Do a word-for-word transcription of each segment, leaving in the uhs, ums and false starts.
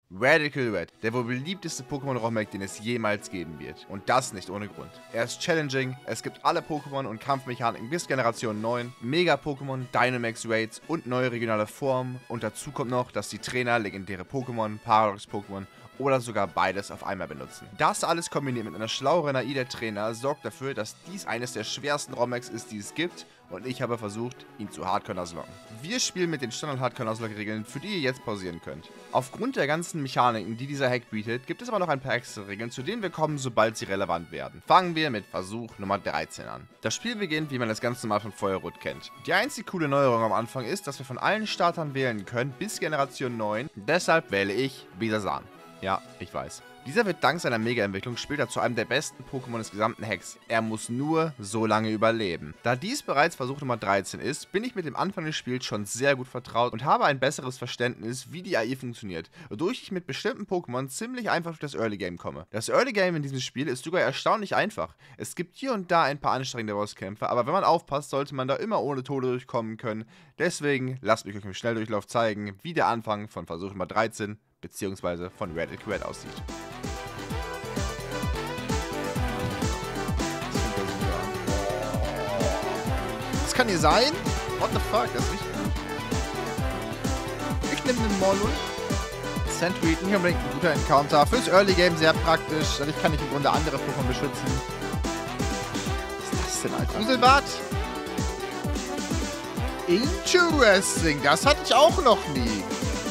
Radical Red, der wohl beliebteste Pokémon-Romhack, den es jemals geben wird. Und das nicht ohne Grund. Er ist challenging, es gibt alle Pokémon und Kampfmechaniken bis Generation neun, Mega-Pokémon, Dynamax Raids und neue regionale Formen. Und dazu kommt noch, dass die Trainer legendäre Pokémon, Paradox-Pokémon oder sogar beides auf einmal benutzen. Das alles kombiniert mit einer schlaueren A I der Trainer sorgt dafür, dass dies eines der schwersten Romhacks ist, die es gibt, und ich habe versucht, ihn zu Hardcore-Nuzlocke. Wir spielen mit den Standard-Hardcore-Nuzlocke-Regeln, für die ihr jetzt pausieren könnt. Aufgrund der ganzen Mechaniken, die dieser Hack bietet, gibt es aber noch ein paar extra Regeln, zu denen wir kommen, sobald sie relevant werden. Fangen wir mit Versuch Nummer dreizehn an. Das Spiel beginnt, wie man das ganz normal von Feuerrot kennt. Die einzige coole Neuerung am Anfang ist, dass wir von allen Startern wählen können, bis Generation neun. Deshalb wähle ich Bisasam. Ja, ich weiß. Dieser wird dank seiner Mega-Entwicklung später zu einem der besten Pokémon des gesamten Hacks. Er muss nur so lange überleben. Da dies bereits Versuch Nummer dreizehn ist, bin ich mit dem Anfang des Spiels schon sehr gut vertraut und habe ein besseres Verständnis, wie die A I funktioniert, wodurch ich mit bestimmten Pokémon ziemlich einfach durch das Early Game komme. Das Early Game in diesem Spiel ist sogar erstaunlich einfach. Es gibt hier und da ein paar anstrengende Bosskämpfe, aber wenn man aufpasst, sollte man da immer ohne Tode durchkommen können. Deswegen lasst mich euch im Schnelldurchlauf zeigen, wie der Anfang von Versuch Nummer dreizehn bzw. von Radical Red aussieht. Das kann hier sein? What the fuck, das ist richtig gut. Ich nehme den Molun. Sandweed, nicht unbedingt ein guter Encounter. Fürs Early Game sehr praktisch. Dadurch kann ich im Grunde andere Pokémon beschützen. Was ist das denn, Alter? Fuselbart? Interesting. Das hatte ich auch noch nie.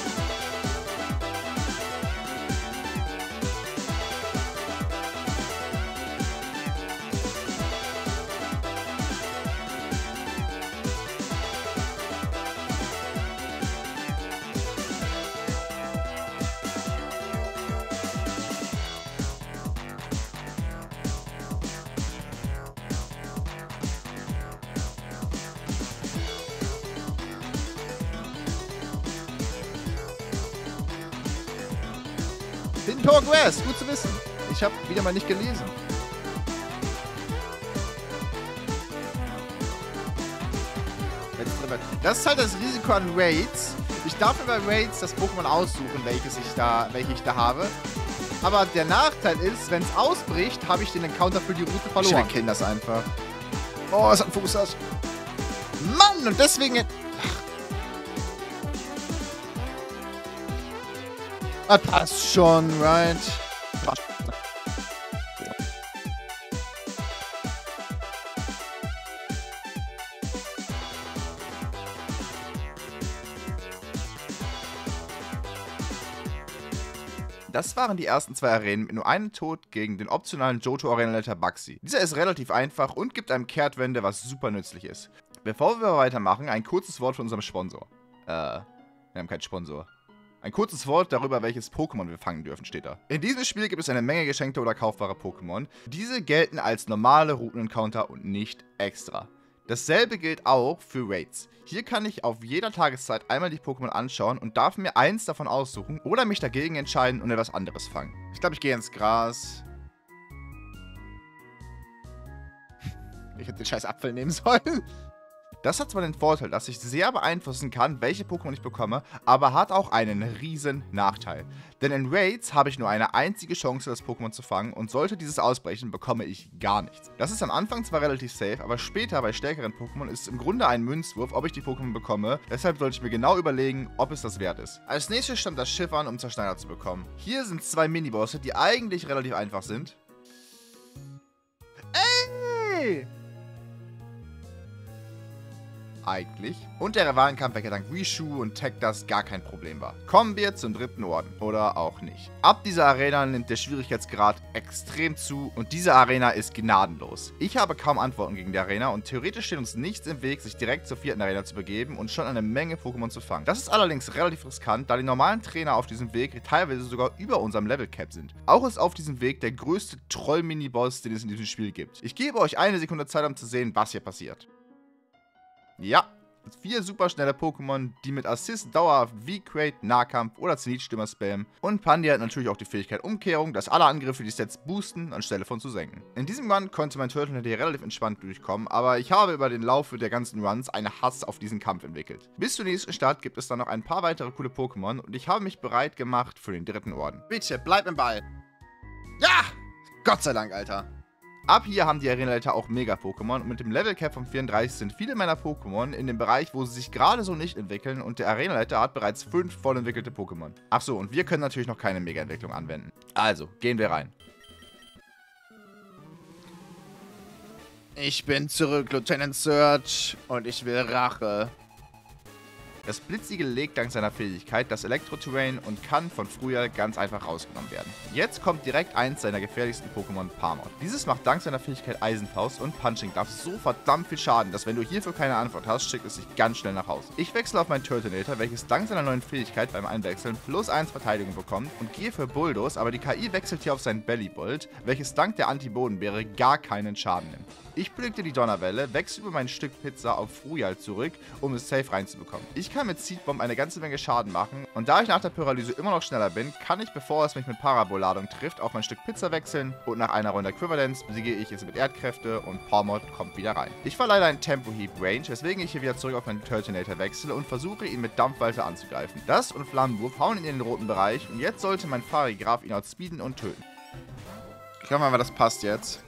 Hidden Power Grass, gut zu wissen. Ich habe wieder mal nicht gelesen. Das ist halt das Risiko an Raids. Ich darf mir bei Raids das Pokémon aussuchen, welches ich da, welche ich da habe. Aber der Nachteil ist, wenn es ausbricht, habe ich den Encounter für die Route verloren. Ich kenne das einfach. Oh, es hat einen Fuß. Mann, und deswegen... Das passt schon, right? Das waren die ersten zwei Arenen mit nur einem Tod gegen den optionalen Johto-Arenaleiter Baxi. Dieser ist relativ einfach und gibt einem Kehrtwende, was super nützlich ist. Bevor wir weitermachen, ein kurzes Wort von unserem Sponsor. Äh, wir haben keinen Sponsor. Ein kurzes Wort darüber, welches Pokémon wir fangen dürfen, steht da. In diesem Spiel gibt es eine Menge geschenkte oder kaufbare Pokémon. Diese gelten als normale Routen-Encounter und nicht extra. Dasselbe gilt auch für Raids. Hier kann ich auf jeder Tageszeit einmal die Pokémon anschauen und darf mir eins davon aussuchen oder mich dagegen entscheiden und etwas anderes fangen. Ich glaube, ich gehe ins Gras. Ich hätte den scheiß Apfel nehmen sollen. Das hat zwar den Vorteil, dass ich sehr beeinflussen kann, welche Pokémon ich bekomme, aber hat auch einen riesen Nachteil. Denn in Raids habe ich nur eine einzige Chance, das Pokémon zu fangen, und sollte dieses ausbrechen, bekomme ich gar nichts. Das ist am Anfang zwar relativ safe, aber später bei stärkeren Pokémon ist es im Grunde ein Münzwurf, ob ich die Pokémon bekomme. Deshalb sollte ich mir genau überlegen, ob es das wert ist. Als nächstes stand das Schiff an, um Zerschneider zu bekommen. Hier sind zwei Minibosse, die eigentlich relativ einfach sind. Ey! Eigentlich. Und der Rivalenkampf, welcher dank Rishu und Tekdas gar kein Problem war. Kommen wir zum dritten Orden. Oder auch nicht. Ab dieser Arena nimmt der Schwierigkeitsgrad extrem zu und diese Arena ist gnadenlos. Ich habe kaum Antworten gegen die Arena und theoretisch steht uns nichts im Weg, sich direkt zur vierten Arena zu begeben und schon eine Menge Pokémon zu fangen. Das ist allerdings relativ riskant, da die normalen Trainer auf diesem Weg teilweise sogar über unserem Level Cap sind. Auch ist auf diesem Weg der größte Troll-Mini-Boss, den es in diesem Spiel gibt. Ich gebe euch eine Sekunde Zeit, um zu sehen, was hier passiert. Ja, vier superschnelle Pokémon, die mit Assist dauerhaft V-Crate, Nahkampf oder Zenith-Stürmer spammen. Und Pandy hat natürlich auch die Fähigkeit Umkehrung, dass alle Angriffe die Stats boosten, anstelle von zu senken. In diesem Run konnte mein Turtleneck hier relativ entspannt durchkommen, aber ich habe über den Laufe der ganzen Runs einen Hass auf diesen Kampf entwickelt. Bis zur nächsten Stadt gibt es dann noch ein paar weitere coole Pokémon und ich habe mich bereit gemacht für den dritten Orden. Bitte, bleib im Ball. Ja! Gott sei Dank, Alter. Ab hier haben die Arenaleiter auch Mega-Pokémon und mit dem Level Cap von vierunddreißig sind viele meiner Pokémon in dem Bereich, wo sie sich gerade so nicht entwickeln und der Arenaleiter hat bereits fünf voll entwickelte Pokémon. Achso, und wir können natürlich noch keine Mega-Entwicklung anwenden. Also, gehen wir rein. Ich bin zurück, Lieutenant Surge, und ich will Rache. Das Blitzigel legt dank seiner Fähigkeit das Elektro-Terrain und kann von früher ganz einfach rausgenommen werden. Jetzt kommt direkt eins seiner gefährlichsten Pokémon, Pamod. Dieses macht dank seiner Fähigkeit Eisenfaust und Punching Glove so verdammt viel Schaden, dass wenn du hierfür keine Antwort hast, schickt es sich ganz schnell nach Hause. Ich wechsle auf meinen Turtonator, welches dank seiner neuen Fähigkeit beim Einwechseln plus eins Verteidigung bekommt und gehe für Bulldoze, aber die K I wechselt hier auf seinen Bellybolt, welches dank der Anti-Bodenbeere gar keinen Schaden nimmt. Ich predikte die Donnerwelle, wechsle über mein Stück Pizza auf Frujal zurück, um es safe reinzubekommen. Ich kann mit Seed Bomb eine ganze Menge Schaden machen und da ich nach der Paralyse immer noch schneller bin, kann ich, bevor es mich mit Parabolladung trifft, auf mein Stück Pizza wechseln und nach einer Runde Equivalence besiege ich es mit Erdkräfte und Pawmod kommt wieder rein. Ich war leider in Tempo-Heap Range, weswegen ich hier wieder zurück auf meinen Turtonator wechsle und versuche ihn mit Dampfwalze anzugreifen. Das und Flammenwurf hauen ihn in den roten Bereich und jetzt sollte mein Farigraf ihn outspeeden und töten. Ich hoffe mal, das passt jetzt.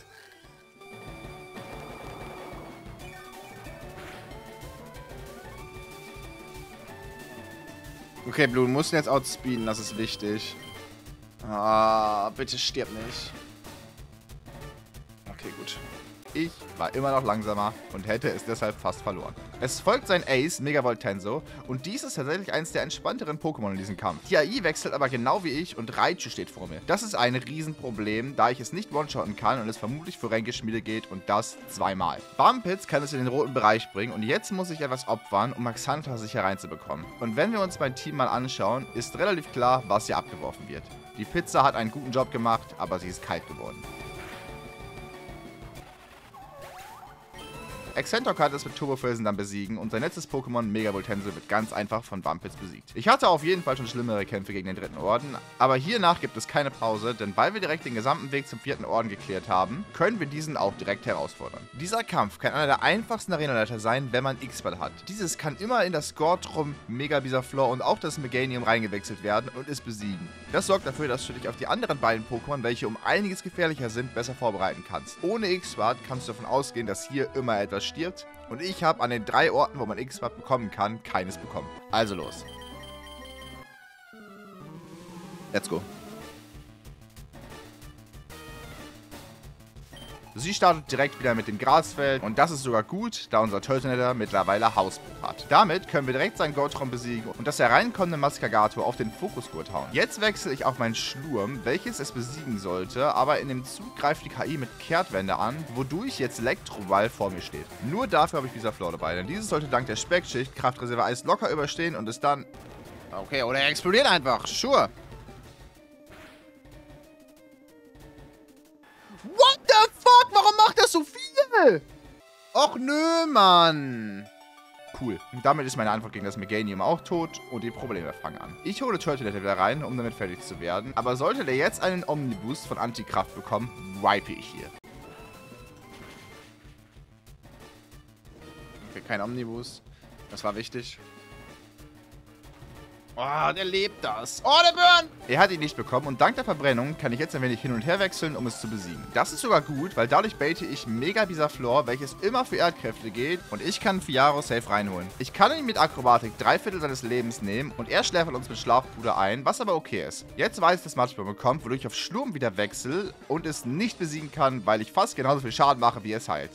Okay, Blue, du musst ihn jetzt outspeeden, das ist wichtig. Ah, bitte stirb nicht. Okay, gut. Ich war immer noch langsamer und hätte es deshalb fast verloren. Es folgt sein Ace, Megavolt Tenso, und dies ist tatsächlich eines der entspannteren Pokémon in diesem Kampf. Die A I wechselt aber genau wie ich und Raichu steht vor mir. Das ist ein Riesenproblem, da ich es nicht one-shotten kann und es vermutlich für Ränkeschmiede geht und das zweimal. Bumpits kann es in den roten Bereich bringen und jetzt muss ich etwas opfern, um Maxanta sicher reinzubekommen. Und wenn wir uns mein Team mal anschauen, ist relativ klar, was hier abgeworfen wird. Die Pizza hat einen guten Job gemacht, aber sie ist kalt geworden. Excentor kann es mit Turbofelsen dann besiegen und sein letztes Pokémon Megavolt Tenso wird ganz einfach von Bumpits besiegt. Ich hatte auf jeden Fall schon schlimmere Kämpfe gegen den dritten Orden, aber hiernach gibt es keine Pause, denn weil wir direkt den gesamten Weg zum vierten Orden geklärt haben, können wir diesen auch direkt herausfordern. Dieser Kampf kann einer der einfachsten Arenaleiter sein, wenn man X-Ball hat. Dieses kann immer in das Skortrum, Mega Bisaflor und auch das Meganium reingewechselt werden und es besiegen. Das sorgt dafür, dass du dich auf die anderen beiden Pokémon, welche um einiges gefährlicher sind, besser vorbereiten kannst. Ohne X-Ball kannst du davon ausgehen, dass hier immer etwas stirbt und ich habe an den drei Orten, wo man X-Ball bekommen kann, keines bekommen. Also los. Let's go. Sie startet direkt wieder mit dem Grasfeld und das ist sogar gut, da unser Turtonator mittlerweile Hausbuch hat. Damit können wir direkt seinen Goldtraum besiegen und das hereinkommende Mascagator auf den Fokusgurt hauen. Jetzt wechsle ich auf meinen Schlurm, welches es besiegen sollte, aber in dem Zug greift die K I mit Kehrtwende an, wodurch jetzt Elektrowall vor mir steht. Nur dafür habe ich Bisaflor dabei, denn dieses sollte dank der Speckschicht Kraftreserve Eis locker überstehen und es dann... Okay, oder er explodiert einfach, sure. What the fuck? Warum macht das so viel? Och nö, Mann. Cool. Und damit ist meine Antwort gegen das Meganium auch tot und die Probleme fangen an. Ich hole Turtonator wieder rein, um damit fertig zu werden. Aber sollte der jetzt einen Omniboost von Antikraft bekommen, wipe ich hier. Okay, kein Omniboost. Das war wichtig. Oh, der lebt das. Oh, der Burn! Er hat ihn nicht bekommen und dank der Verbrennung kann ich jetzt ein wenig hin und her wechseln, um es zu besiegen. Das ist sogar gut, weil dadurch baite ich Mega Bisaflor, welches immer für Erdkräfte geht und ich kann Fiaro safe reinholen. Ich kann ihn mit Akrobatik drei Viertel seines Lebens nehmen und er schläfert uns mit Schlafpuder ein, was aber okay ist. Jetzt weiß ich, dass Matschbomb bekommt, wodurch ich auf Schlurm wieder wechsle und es nicht besiegen kann, weil ich fast genauso viel Schaden mache, wie es heilt.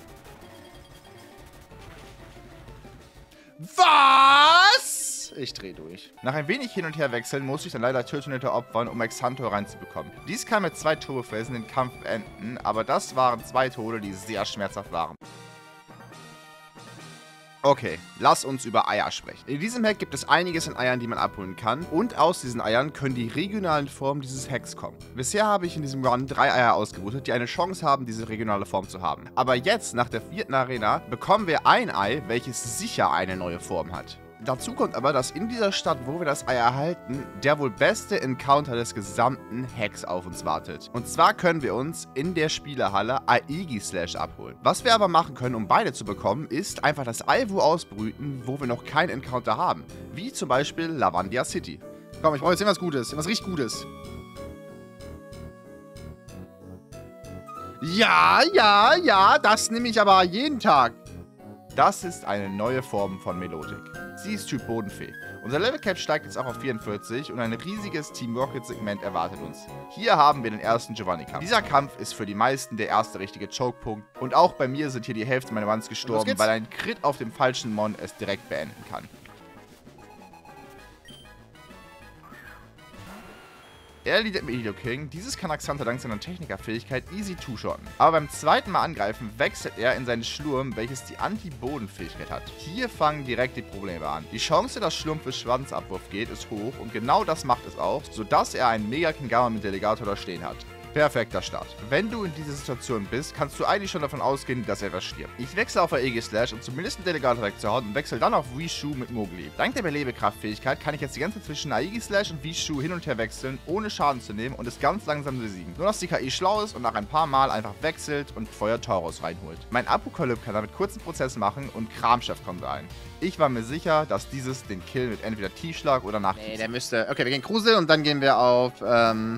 Was? Ich drehe durch. Nach ein wenig hin und her wechseln muss ich dann leider Turtonator opfern, um Exantor reinzubekommen. Dies kann mit zwei Turbofelsen den Kampf beenden, aber das waren zwei Tode, die sehr schmerzhaft waren. Okay, lass uns über Eier sprechen. In diesem Hack gibt es einiges an Eiern, die man abholen kann. Und aus diesen Eiern können die regionalen Formen dieses Hacks kommen. Bisher habe ich in diesem Run drei Eier ausgebrütet, die eine Chance haben, diese regionale Form zu haben. Aber jetzt, nach der vierten Arena, bekommen wir ein Ei, welches sicher eine neue Form hat. Dazu kommt aber, dass in dieser Stadt, wo wir das Ei erhalten, der wohl beste Encounter des gesamten Hacks auf uns wartet. Und zwar können wir uns in der Spielerhalle Aegislash abholen. Was wir aber machen können, um beide zu bekommen, ist einfach das Ei wo ausbrüten, wo wir noch keinen Encounter haben. Wie zum Beispiel Lavandia City. Komm, ich brauche jetzt irgendwas Gutes, irgendwas richtig Gutes. Ja, ja, ja, das nehme ich aber jeden Tag. Das ist eine neue Form von Melodic. Sie ist Typ Bodenfee. Unser Level Cap steigt jetzt auch auf vierundvierzig und ein riesiges Team Rocket Segment erwartet uns. Hier haben wir den ersten Giovanni-Kampf. Dieser Kampf ist für die meisten der erste richtige Choke-Punkt und auch bei mir sind hier die Hälfte meiner Runs gestorben, weil ein Crit auf dem falschen Mon es direkt beenden kann. Er leadet mit Nidoking. Dieses kann Axantha dank seiner Technikerfähigkeit easy two-shotten. Aber beim zweiten Mal angreifen wechselt er in seinen Schlurm, welches die Anti-Boden-Fähigkeit hat. Hier fangen direkt die Probleme an. Die Chance, dass Schlurm für Schwanzabwurf geht, ist hoch und genau das macht es auch, sodass er einen Mega Kingama mit Delegator da stehen hat. Perfekter Start. Wenn du in dieser Situation bist, kannst du eigentlich schon davon ausgehen, dass er verstirbt. Ich wechsle auf Aegislash, um zumindest einen Delegator wegzuhauen und wechsle dann auf Wishu mit Mowgli. Dank der Belebekraftfähigkeit kann ich jetzt die ganze Zeit zwischen Aegislash und Wishu hin und her wechseln, ohne Schaden zu nehmen und es ganz langsam besiegen. Nur dass die K I schlau ist und nach ein paar Mal einfach wechselt und Feuer Tauros reinholt. Mein Apokalypse kann damit kurzen Prozess machen und Kramchef kommt rein. Ich war mir sicher, dass dieses den Kill mit entweder Tiefschlag oder Nacht. Nee, der müsste... Okay, wir gehen Krusel und dann gehen wir auf, ähm...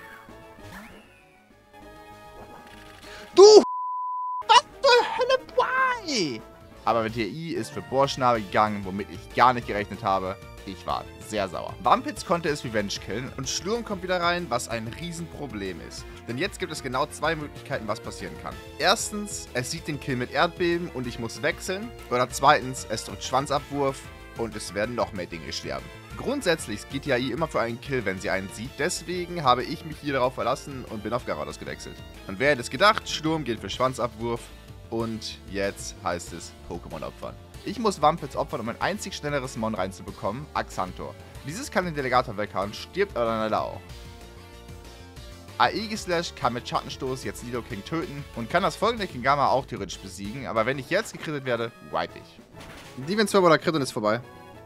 Du! Was zur Hölle? Why? Aber T I ist für Bohrschnabel gegangen, womit ich gar nicht gerechnet habe. Ich war sehr sauer. Wampitz konnte es Revenge killen und Schlurm kommt wieder rein, was ein Riesenproblem ist. Denn jetzt gibt es genau zwei Möglichkeiten, was passieren kann. Erstens, es sieht den Kill mit Erdbeben und ich muss wechseln. Oder zweitens, es drückt Schwanzabwurf und es werden noch mehr Dinge sterben. Grundsätzlich geht die A I immer für einen Kill, wenn sie einen sieht, deswegen habe ich mich hier darauf verlassen und bin auf Gyarados gewechselt. Und wer hätte es gedacht, Sturm geht für Schwanzabwurf und jetzt heißt es Pokémon opfern. Ich muss Wampitz opfern, um ein einzig schnelleres Mon reinzubekommen, Axantor. Dieses kann den Delegator weghauen, stirbt aber dann leider auch. Aegislash kann mit Schattenstoß jetzt Nidoking töten und kann das folgende Kingama auch theoretisch besiegen, aber wenn ich jetzt gekrittet werde, wipe ich. Defense Turbo oder Crit und ist vorbei.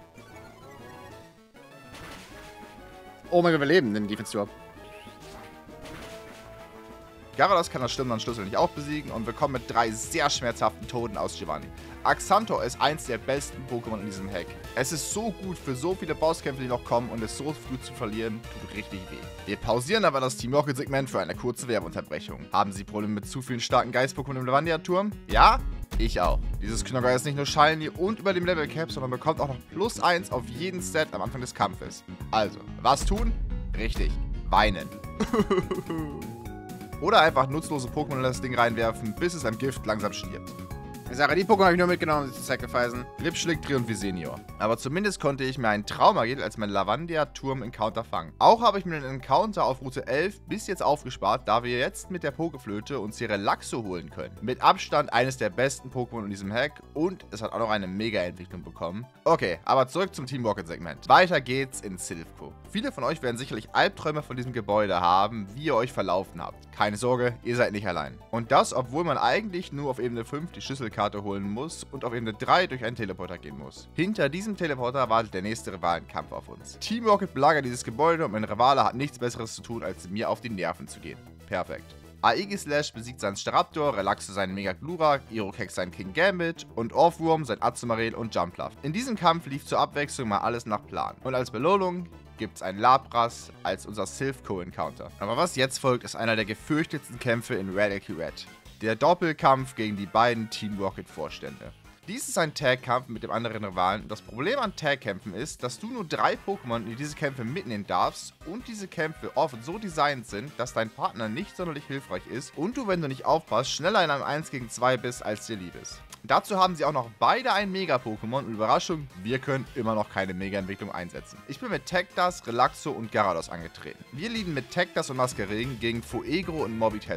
Oh mein Gott, wir leben den Defense Turbo. Gyarados kann das Stimmen dann schlussendlich auch besiegen und wir kommen mit drei sehr schmerzhaften Toten aus Giovanni. Axantor ist eins der besten Pokémon in diesem Hack. Es ist so gut für so viele Bosskämpfe, die noch kommen und es so früh zu verlieren, tut richtig weh. Wir pausieren aber das Team Rocket Segment für eine kurze Werbeunterbrechung. Haben Sie Probleme mit zu vielen starken Geist-Pokémon im Lavandia-Turm? Ja? Ich auch. Dieses Knogger ist nicht nur shiny und über dem Level Cap, sondern bekommt auch noch plus eins auf jeden Set am Anfang des Kampfes. Also, was tun? Richtig, weinen. Oder einfach nutzlose Pokémon in das Ding reinwerfen, bis es am Gift langsam stirbt. Ich sage, die Pokémon habe ich nur mitgenommen, um sie zu sacrificen. Lipschlick, und Visenior. Aber zumindest konnte ich mir einen Traumagel als mein Lavandia-Turm-Encounter fangen. Auch habe ich mir den Encounter auf Route elf bis jetzt aufgespart, da wir jetzt mit der Pokeflöte uns hier Relaxo holen können. Mit Abstand eines der besten Pokémon in diesem Hack und es hat auch noch eine Mega-Entwicklung bekommen. Okay, aber zurück zum Team Rocket-Segment. Weiter geht's in Silphco. Viele von euch werden sicherlich Albträume von diesem Gebäude haben, wie ihr euch verlaufen habt. Keine Sorge, ihr seid nicht allein. Und das, obwohl man eigentlich nur auf Ebene fünf die Schlüsselkarte holen muss und auf Ebene drei durch einen Teleporter gehen muss. Hinter diesem Teleporter wartet der nächste Rivalenkampf auf uns. Team Rocket belagert dieses Gebäude und mein Rivale hat nichts Besseres zu tun, als mir auf die Nerven zu gehen. Perfekt. Aegislash besiegt seinen Staraptor, Relaxo seinen Mega Glurak, Irokex seinen King Gambit und Orthworm sein Azumarill und Jumpluff. In diesem Kampf lief zur Abwechslung mal alles nach Plan. Und als Belohnung gibt's ein Lapras als unser Silphco-Encounter. Aber was jetzt folgt, ist einer der gefürchtetsten Kämpfe in Red X Red. Der Doppelkampf gegen die beiden Team Rocket-Vorstände. Dies ist ein Tag-Kampf mit dem anderen Rivalen. Das Problem an Tag-Kämpfen ist, dass du nur drei Pokémon in diese Kämpfe mitnehmen darfst und diese Kämpfe oft so designt sind, dass dein Partner nicht sonderlich hilfreich ist und du, wenn du nicht aufpasst, schneller in einem eins gegen zwei bist, als dir lieb ist. Dazu haben sie auch noch beide ein Mega-Pokémon und Überraschung, wir können immer noch keine Mega-Entwicklung einsetzen. Ich bin mit Tektas, Relaxo und Gyarados angetreten. Wir lieben mit Tektas und Masquerain gegen Fuegro und Morbid Hesse.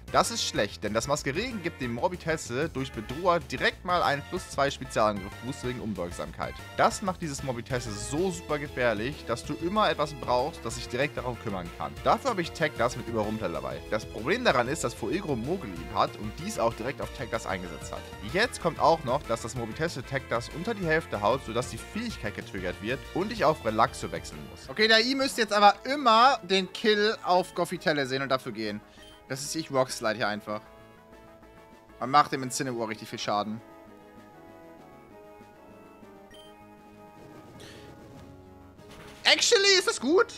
Das ist schlecht, denn das Maskeregen gibt dem Morbitesse durch Bedroher direkt mal einen plus zwei Spezialangriff Boost wegen Unbeugsamkeit. Das macht dieses Morbitesse so super gefährlich, dass du immer etwas brauchst, das sich direkt darum kümmern kann. Dafür habe ich Teklas mit Überrumpler dabei. Das Problem daran ist, dass Fuegro Mogli hat und dies auch direkt auf Teklas eingesetzt hat. Jetzt kommt auch noch, dass das Morbitesse Teklas unter die Hälfte haut, sodass die Fähigkeit getriggert wird und ich auf Relaxo wechseln muss. Okay, der I müsste jetzt aber immer den Kill auf Goffitelle sehen und dafür gehen. Das ist ich Rockslide hier einfach. Man macht dem Incineroar richtig viel Schaden. Actually ist das gut.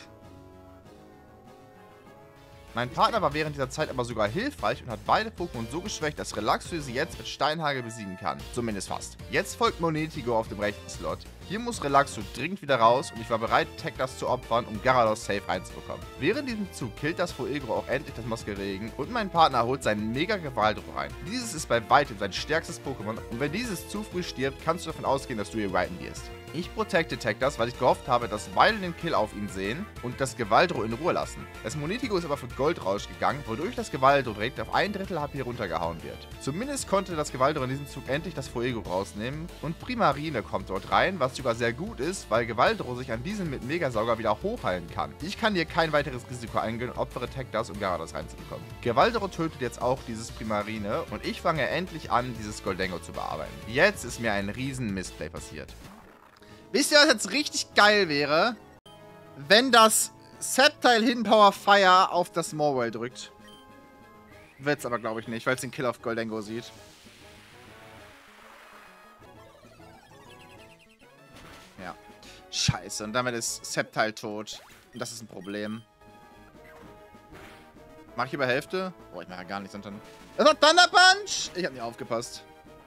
Mein Partner war während dieser Zeit aber sogar hilfreich und hat beide Pokémon so geschwächt, dass Relaxo sie jetzt mit Steinhagel besiegen kann. Zumindest fast. Jetzt folgt Monetigo auf dem rechten Slot. Hier muss Relaxo dringend wieder raus und ich war bereit, Teklas zu opfern, um Gyarados safe reinzubekommen. Während diesem Zug killt das Fuegro auch endlich das Maskeregen und mein Partner holt seinen mega Gevaldro rein. Dieses ist bei weitem sein stärkstes Pokémon und wenn dieses zu früh stirbt, kannst du davon ausgehen, dass du hier reiten wirst. Ich protecte Teklas, weil ich gehofft habe, dass beide den Kill auf ihn sehen und das Gevaldro in Ruhe lassen. Das Monetigo ist aber für Goldrausch gegangen, wodurch das Gevaldro direkt auf ein Drittel H P runtergehauen wird. Zumindest konnte das Gevaldro in diesem Zug endlich das Fuego rausnehmen und Primarine kommt dort rein, was sogar sehr gut ist, weil Gevaldro sich an diesem mit Megasauger wieder hochheilen kann. Ich kann hier kein weiteres Risiko eingehen und opfere Teklas, um Gyarados reinzubekommen. Gevaldro tötet jetzt auch dieses Primarine und ich fange endlich an, dieses Goldengo zu bearbeiten. Jetzt ist mir ein riesen Mistplay passiert. Wisst ihr, was jetzt richtig geil wäre? Wenn das Sceptile Hidden Power Fire auf das Morwell drückt. Wird's aber, glaube ich, nicht, weil es den Kill auf Goldengo sieht. Ja. Scheiße, und damit ist Sceptile tot. Und das ist ein Problem. Mach ich über Hälfte? Oh, ich mache ja gar nichts. Und dann... Das war Thunder Punch! Ich hab nicht aufgepasst.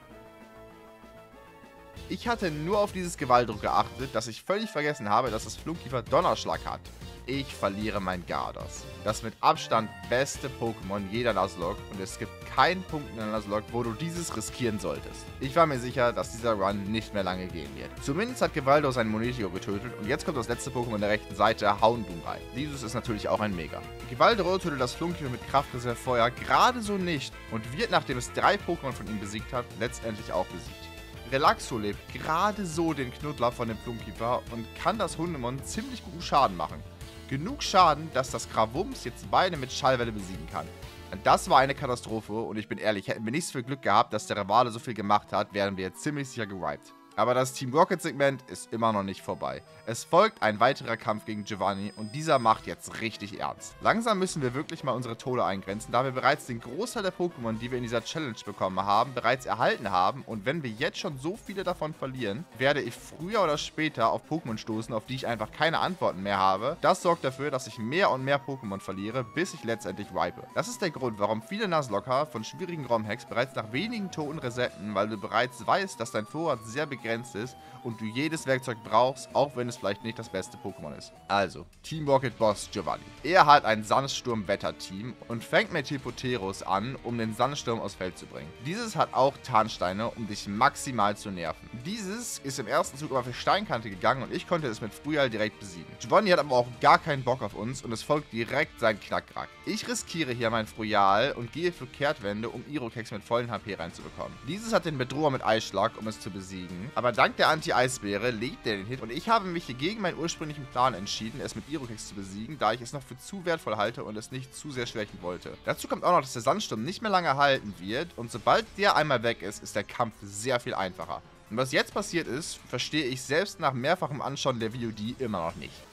Ich hatte nur auf dieses Gevaldro geachtet, dass ich völlig vergessen habe, dass das Flunkiefer Donnerschlag hat. Ich verliere mein Gyarados. Das mit Abstand beste Pokémon jeder Nuzlocke und es gibt keinen Punkt in der Nuzlocke, wo du dieses riskieren solltest. Ich war mir sicher, dass dieser Run nicht mehr lange gehen wird. Zumindest hat Gevaldro seinen Monetigo getötet und jetzt kommt das letzte Pokémon der rechten Seite, Houndoom rein. Dieses ist natürlich auch ein Mega. Gevaldro tötet das Flunkiefer mit Kraftreserve Feuer gerade so nicht und wird, nachdem es drei Pokémon von ihm besiegt hat, letztendlich auch besiegt. Relaxo lebt gerade so den Knuddler von dem Flunkiefer und kann das Hundemon ziemlich guten Schaden machen. Genug Schaden, dass das Gravums jetzt beide mit Schallwelle besiegen kann. Und das war eine Katastrophe und ich bin ehrlich, hätten wir nicht so viel Glück gehabt, dass der Rivale so viel gemacht hat, wären wir jetzt ziemlich sicher gewiped. Aber das Team Rocket Segment ist immer noch nicht vorbei. Es folgt ein weiterer Kampf gegen Giovanni und dieser macht jetzt richtig ernst. Langsam müssen wir wirklich mal unsere Tode eingrenzen, da wir bereits den Großteil der Pokémon, die wir in dieser Challenge bekommen haben, bereits erhalten haben und wenn wir jetzt schon so viele davon verlieren, werde ich früher oder später auf Pokémon stoßen, auf die ich einfach keine Antworten mehr habe. Das sorgt dafür, dass ich mehr und mehr Pokémon verliere, bis ich letztendlich ripe. Das ist der Grund, warum viele Nuzlocker von schwierigen ROM-Hacks bereits nach wenigen Toten resetten, weil du bereits weißt, dass dein Vorrat sehr begrenzt ist und du jedes Werkzeug brauchst, auch wenn es vielleicht nicht das beste Pokémon ist. Also, Team Rocket Boss Giovanni. Er hat ein Sandsturm-Wetter-Team und fängt mit Hippoteros an, um den Sandsturm aufs Feld zu bringen. Dieses hat auch Tarnsteine, um dich maximal zu nerven. Dieses ist im ersten Zug aber für Steinkante gegangen und ich konnte es mit Frühjahr direkt besiegen. Giovanni hat aber auch gar keinen Bock auf uns und es folgt direkt sein Knackrack. Ich riskiere hier mein Frühjahr und gehe für Kehrtwende, um Irokex mit vollen H P reinzubekommen. Dieses hat den Bedroher mit Eisschlag, um es zu besiegen. Aber dank der Anti-Eisbeere legt er den Hit und ich habe mich hier gegen meinen ursprünglichen Plan entschieden, es mit Irokex zu besiegen, da ich es noch für zu wertvoll halte und es nicht zu sehr schwächen wollte. Dazu kommt auch noch, dass der Sandsturm nicht mehr lange halten wird und sobald der einmal weg ist, ist der Kampf sehr viel einfacher. Und was jetzt passiert ist, verstehe ich selbst nach mehrfachem Anschauen der V O D immer noch nicht.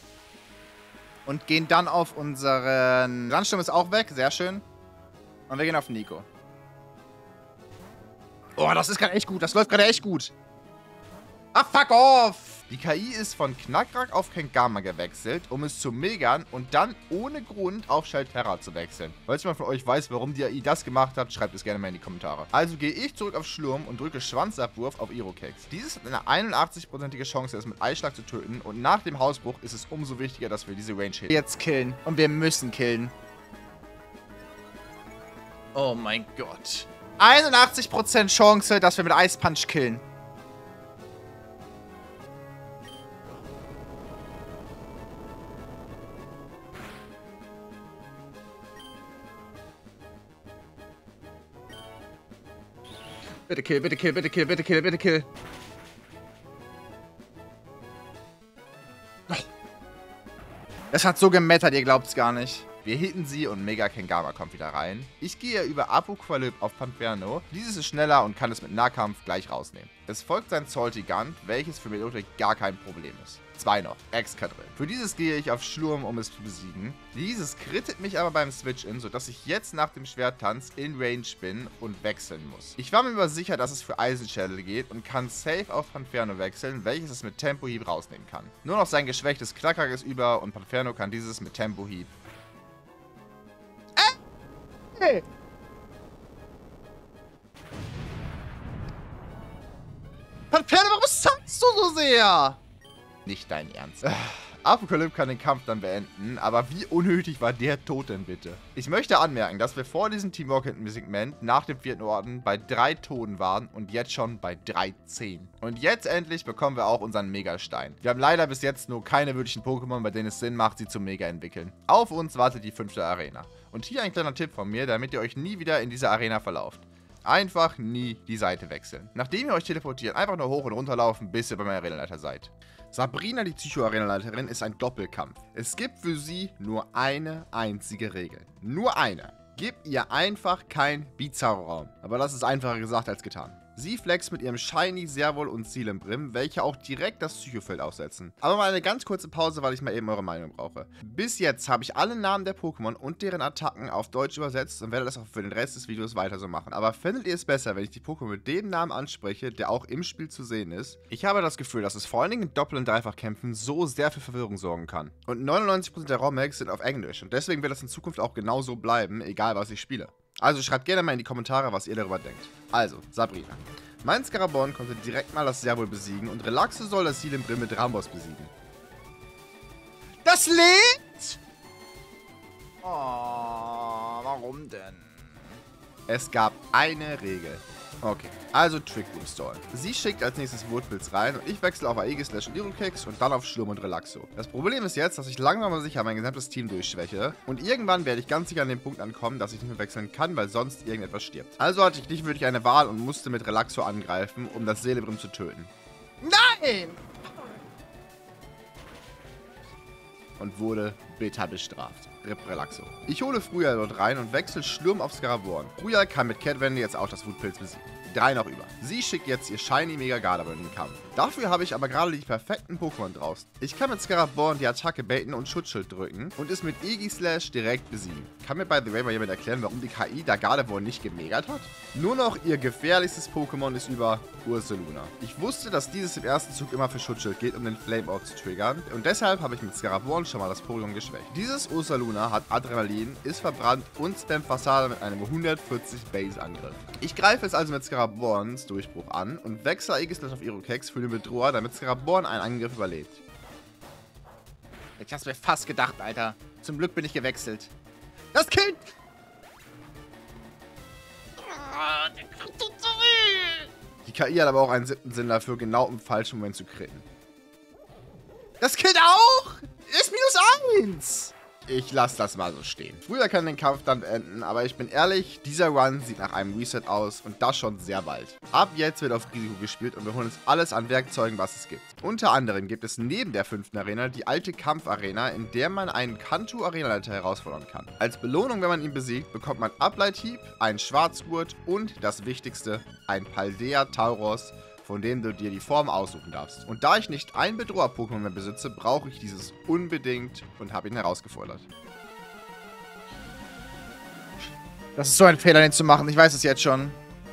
Und gehen dann auf unseren... Sandsturm ist auch weg, sehr schön. Und wir gehen auf Nico. Oh, das ist gerade echt gut, das läuft gerade echt gut. Ah, fuck off! Die K I ist von Knackrack auf Kengama gewechselt, um es zu megern und dann ohne Grund auf Shelterra zu wechseln. Falls jemand von euch weiß, warum die A I das gemacht hat, schreibt es gerne mal in die Kommentare. Also gehe ich zurück auf Schlurm und drücke Schwanzabwurf auf Irokex. Dieses hat eine einundachtzig-prozentige Chance, es mit Eisschlag zu töten und nach dem Hausbruch ist es umso wichtiger, dass wir diese Range hitten. Jetzt killen. Und wir müssen killen. Oh mein Gott. einundachtzig Prozent Chance, dass wir mit Ice Punch killen. Bitte kill, bitte kill, bitte kill, bitte kill, bitte kill. Das hat so gemettert, ihr glaubt's gar nicht. Wir hitten sie und Mega Kengama kommt wieder rein. Ich gehe über Apocalypse auf Panferno. Dieses ist schneller und kann es mit Nahkampf gleich rausnehmen. Es folgt sein Salty Gun, welches für Melodic gar kein Problem ist. Zwei noch, Excadrill. Für dieses gehe ich auf Schlurm, um es zu besiegen. Dieses crittet mich aber beim Switch-In, sodass ich jetzt nach dem Schwerttanz in Range bin und wechseln muss. Ich war mir aber sicher, dass es für Eisenschädel geht und kann safe auf Panferno wechseln, welches es mit Tempohieb rausnehmen kann. Nur noch sein geschwächtes Knacker ist über und Panferno kann dieses mit Tempohieb. Hey. Panferno, warum sagst du so sehr? Nicht dein Ernst. Apocalypse kann den Kampf dann beenden, aber wie unnötig war der Tod denn bitte? Ich möchte anmerken, dass wir vor diesem Team Rocket-Segment nach dem vierten Orden bei drei Toten waren und jetzt schon bei dreizehn. Und jetzt endlich bekommen wir auch unseren Megastein. Wir haben leider bis jetzt nur keine wirklichen Pokémon, bei denen es Sinn macht, sie zum Mega entwickeln. Auf uns wartet die fünfte Arena. Und hier ein kleiner Tipp von mir, damit ihr euch nie wieder in diese Arena verlauft. Einfach nie die Seite wechseln. Nachdem ihr euch teleportiert, einfach nur hoch und runter laufen, bis ihr beim Arenaleiter seid. Sabrina, die Psycho-Arenaleiterin, ist ein Doppelkampf. Es gibt für sie nur eine einzige Regel. Nur eine. Gib ihr einfach kein Bizarro-Raum. Aber das ist einfacher gesagt als getan. Sie flext mit ihrem Shiny, Servol und Seelembrim, welche auch direkt das Psychofeld aussetzen. Aber mal eine ganz kurze Pause, weil ich mal eben eure Meinung brauche. Bis jetzt habe ich alle Namen der Pokémon und deren Attacken auf Deutsch übersetzt und werde das auch für den Rest des Videos weiter so machen. Aber findet ihr es besser, wenn ich die Pokémon mit dem Namen anspreche, der auch im Spiel zu sehen ist? Ich habe das Gefühl, dass es vor allen Dingen in Doppel- und Dreifachkämpfen so sehr für Verwirrung sorgen kann. Und neunundneunzig Prozent der ROM-Hacks sind auf Englisch und deswegen wird das in Zukunft auch genau so bleiben, egal was ich spiele. Also schreibt gerne mal in die Kommentare, was ihr darüber denkt. Also, Sabrina. Mein Scarabon konnte direkt mal das Servol besiegen und Relaxo soll das Seelembrim mit Rambos besiegen. Das lebt? Oh, warum denn? Es gab eine Regel. Okay, also Trick Room Stall. Sie schickt als nächstes Wurtpilz rein und ich wechsle auf Aegislash und Irokex und dann auf Schlurm und Relaxo. Das Problem ist jetzt, dass ich langsam aber sicher mein gesamtes Team durchschwäche und irgendwann werde ich ganz sicher an den Punkt ankommen, dass ich nicht mehr wechseln kann, weil sonst irgendetwas stirbt. Also hatte ich nicht wirklich eine Wahl und musste mit Relaxo angreifen, um das Seelebrim zu töten. Nein! Und wurde bitter bestraft. Rip Relaxo. Ich hole Frühjahr dort rein und wechsle Schlurm auf Scaraborn. Frühjahr kann mit Catwende jetzt auch das Wutpilz besiegen. Drei noch über. Sie schickt jetzt ihr Shiny Mega Gardevoir in den Kampf. Dafür habe ich aber gerade die perfekten Pokémon draußen. Ich kann mit Scaraborn die Attacke baiten und Schutzschild drücken und es mit Aegislash direkt besiegen. Kann mir by the way mal jemand erklären, warum die K I da Gardevoir nicht gemegert hat? Nur noch ihr gefährlichstes Pokémon ist über Ursaluna. Ich wusste, dass dieses im ersten Zug immer für Schutzschild geht, um den Flameout zu triggern und deshalb habe ich mit Scaraborn schon mal das Pokémon geschwächt. Dieses Ursaluna hat Adrenalin, ist verbrannt und spammt Fassade mit einem hundertvierzig Base-Angriff. Ich greife es also mit Scaraborns Durchbruch an und wechsle Aegislash auf Irokex für den Bedroher, damit Scaraborn einen Angriff überlebt. Ich hab's mir fast gedacht, Alter. Zum Glück bin ich gewechselt. Das Kind! Die K I hat aber auch einen siebten Sinn dafür, genau im falschen Moment zu kritten. Das Kind auch? Ist minus eins! Ich lasse das mal so stehen. Früher kann den Kampf dann beenden, aber ich bin ehrlich, dieser Run sieht nach einem Reset aus und das schon sehr bald. Ab jetzt wird auf Risiko gespielt und wir holen uns alles an Werkzeugen, was es gibt. Unter anderem gibt es neben der fünften Arena die alte Kampfarena, in der man einen Kanto-Arenaleiter herausfordern kann. Als Belohnung, wenn man ihn besiegt, bekommt man Ableithieb, einen Schwarzgurt und das Wichtigste, ein Paldea Tauros, von dem du dir die Form aussuchen darfst. Und da ich nicht ein Bedroher-Pokémon mehr besitze, brauche ich dieses unbedingt und habe ihn herausgefordert. Das ist so ein Fehler, den zu machen. Ich weiß es jetzt schon.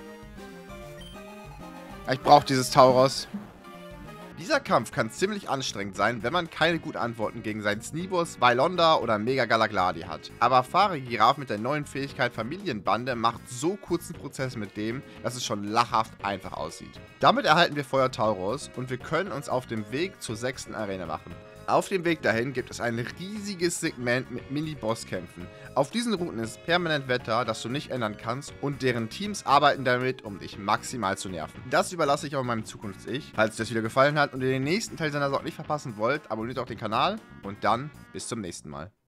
Ich brauche dieses Tauros. Dieser Kampf kann ziemlich anstrengend sein, wenn man keine guten Antworten gegen seinen Sneebos, Vailonda oder Mega Galagladi hat. Aber Fahre Giraffe mit der neuen Fähigkeit Familienbande macht so kurzen Prozess mit dem, dass es schon lachhaft einfach aussieht. Damit erhalten wir Feuer Tauros und wir können uns auf dem Weg zur sechsten Arena machen. Auf dem Weg dahin gibt es ein riesiges Segment mit Mini-Bosskämpfen. Auf diesen Routen ist permanent Wetter, das du nicht ändern kannst und deren Teams arbeiten damit, um dich maximal zu nerven. Das überlasse ich auch meinem Zukunfts-Ich. Falls dir das Video gefallen hat und ihr den nächsten Teil seiner Sorte nicht verpassen wollt, abonniert auch den Kanal und dann bis zum nächsten Mal.